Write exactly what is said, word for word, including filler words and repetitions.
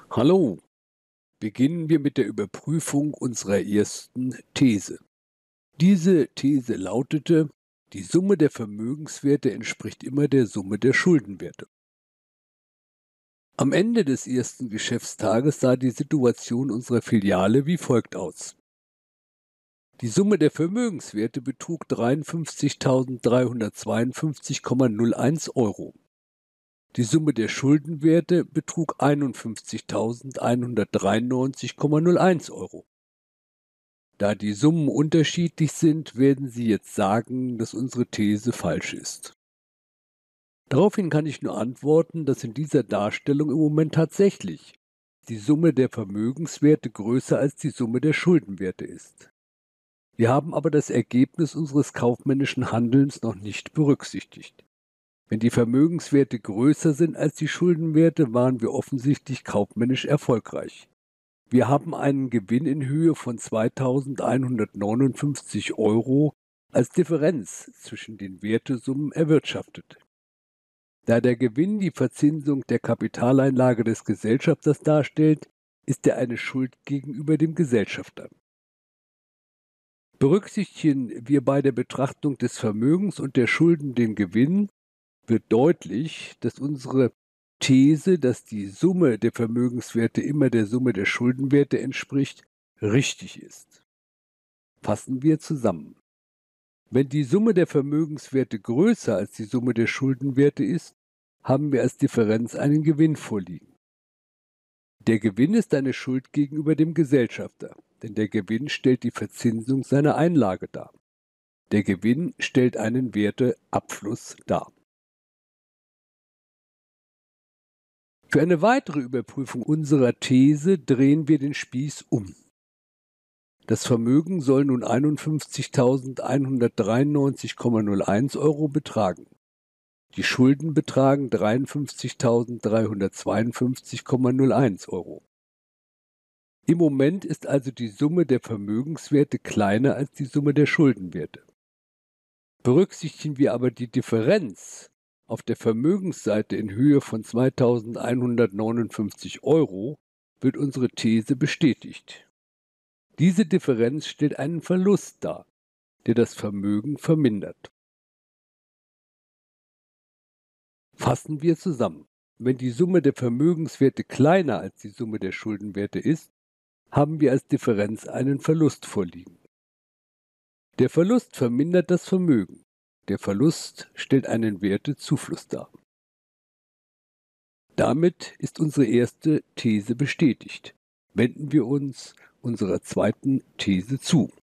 Hallo, beginnen wir mit der Überprüfung unserer ersten These. Diese These lautete, die Summe der Vermögenswerte entspricht immer der Summe der Schuldenwerte. Am Ende des ersten Geschäftstages sah die Situation unserer Filiale wie folgt aus. Die Summe der Vermögenswerte betrug dreiundfünfzigtausenddreihundertzweiundfünfzig Komma null eins Euro. Die Summe der Schuldenwerte betrug einundfünfzigtausendeinhundertdreiundneunzig Komma null eins Euro. Da die Summen unterschiedlich sind, werden Sie jetzt sagen, dass unsere These falsch ist. Daraufhin kann ich nur antworten, dass in dieser Darstellung im Moment tatsächlich die Summe der Vermögenswerte größer als die Summe der Schuldenwerte ist. Wir haben aber das Ergebnis unseres kaufmännischen Handelns noch nicht berücksichtigt. Wenn die Vermögenswerte größer sind als die Schuldenwerte, waren wir offensichtlich kaufmännisch erfolgreich. Wir haben einen Gewinn in Höhe von zweitausendeinhundertneunundfünfzig Euro als Differenz zwischen den Wertesummen erwirtschaftet. Da der Gewinn die Verzinsung der Kapitaleinlage des Gesellschafters darstellt, ist er eine Schuld gegenüber dem Gesellschafter. Berücksichtigen wir bei der Betrachtung des Vermögens und der Schulden den Gewinn, wird deutlich, dass unsere These, dass die Summe der Vermögenswerte immer der Summe der Schuldenwerte entspricht, richtig ist. Fassen wir zusammen. Wenn die Summe der Vermögenswerte größer als die Summe der Schuldenwerte ist, haben wir als Differenz einen Gewinn vorliegen. Der Gewinn ist eine Schuld gegenüber dem Gesellschafter, denn der Gewinn stellt die Verzinsung seiner Einlage dar. Der Gewinn stellt einen Werteabfluss dar. Für eine weitere Überprüfung unserer These drehen wir den Spieß um. Das Vermögen soll nun einundfünfzigtausendeinhundertdreiundneunzig Komma null eins Euro betragen. Die Schulden betragen dreiundfünfzigtausenddreihundertzweiundfünfzig Komma null eins Euro. Im Moment ist also die Summe der Vermögenswerte kleiner als die Summe der Schuldenwerte. Berücksichtigen wir aber die Differenz auf der Vermögensseite in Höhe von zweitausendeinhundertneunundfünfzig Euro, wird unsere These bestätigt. Diese Differenz stellt einen Verlust dar, der das Vermögen vermindert. Fassen wir zusammen. Wenn die Summe der Vermögenswerte kleiner als die Summe der Schuldenwerte ist, haben wir als Differenz einen Verlust vorliegen. Der Verlust vermindert das Vermögen. Der Verlust stellt einen Wertezufluss dar. Damit ist unsere erste These bestätigt. Wenden wir uns unserer zweiten These zu.